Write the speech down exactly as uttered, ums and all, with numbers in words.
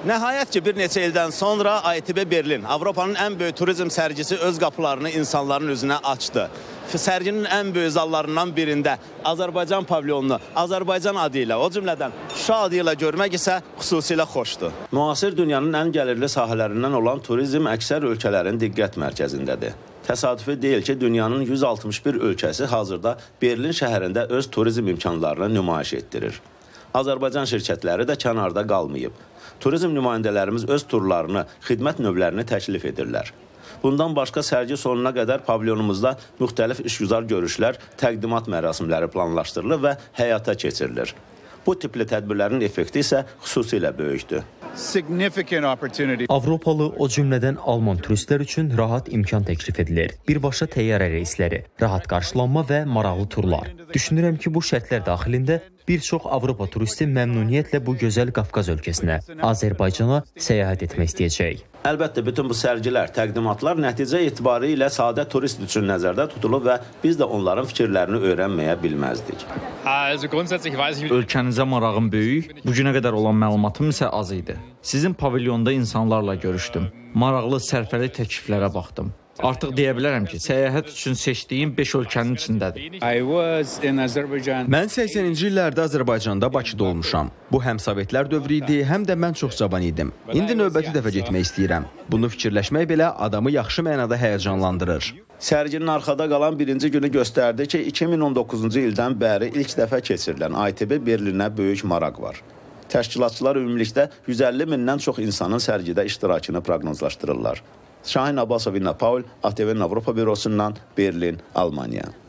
Nəhayət ki, bir neçə ildən sonra A T B Berlin, Avropanın ən böyük turizm sərgisi öz qapılarını insanların üzünə açdı. Sərginin ən böyük zallarından birində Azərbaycan pavilyonunu Azərbaycan adı ilə, o cümlədən Şuşa adı ilə görmək isə xüsusilə xoşdur. Müasir dünyanın ən gəlirli sahələrindən olan turizm əksər ölkələrin diqqət mərkəzindədir. Təsadüfi deyil ki, dünyanın yüz altmış bir ölkəsi hazırda Berlin şəhərində öz turizm imkanlarını nümayiş etdirir. Azərbaycan şirkətləri də kənarda qalmayıb. Turizm nümayəndələrimiz öz turlarını, xidmət növlərini təklif edirlər. Bundan başqa sərgi sonuna qədər pavilyonumuzda müxtəlif işgüzar görüşlər, təqdimat mərasimləri planlaşdırılır və həyata keçirilir. Bu tipli tədbirlərin effekti isə xüsusilə böyükdür. Avropalı, o cümlədən Alman turistlər üçün rahat imkan təklif edilir. Birbaşa təyyarə reysləri, rahat qarşılanma və maraqlı turlar. Düşünürəm ki, bu şərtlər daxilində bir çox Avropa turisti məmnuniyyətlə bu gözəl Qafqaz ölkəsinə, Azərbaycana səyahət etmək istəyəcək. Əlbəttə, bütün bu sərgilər, təqdimatlar nəticə etibarı ilə sadə turist üçün nəzərdə tutulub və biz də onların fikirlərini öyrənməyə bilməzdik. Ölkənizə marağım böyük, bugünə qədər olan məlumatım isə az idi. Sizin pavilyonda insanlarla görüşdüm, maraqlı sərfəli təkliflərə baxdım. Artıq deyə bilərəm ki, səyahət üçün seçdiyim beş ölkənin içindədir. Mən səksəninci illərdə Azərbaycanda Bakıda olmuşam. Bu həm Sovetlər dövrü idi, həm də mən çox cavan idim. İndi növbəti dəfə getmək istəyirəm. Bunu fikirləşmək belə adamı yaxşı mənada həyəcanlandırır. Sərginin arxada qalan birinci günü göstərdi ki, iki min on doqquzuncu ildən bəri ilk dəfə keçirilən A T B Berlinə böyük maraq var. Təşkilatçılar ümumilikdə yüz əlli mindən çox insanın sərgidə iştirakını proqnozlaşdırırlar. Şahin Abbasov, İnna Paul, A T V-nin Avropa bürosundan Berlin, Almaniya.